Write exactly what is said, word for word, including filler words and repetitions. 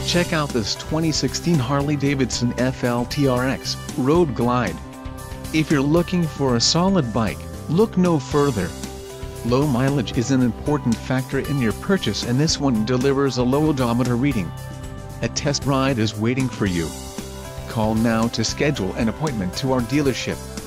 Check out this twenty sixteen Harley-Davidson F L T R X Road Glide. If you're looking for a solid bike, look no further. Low mileage is an important factor in your purchase, and this one delivers a low odometer reading. A test ride is waiting for you. Call now to schedule an appointment to our dealership.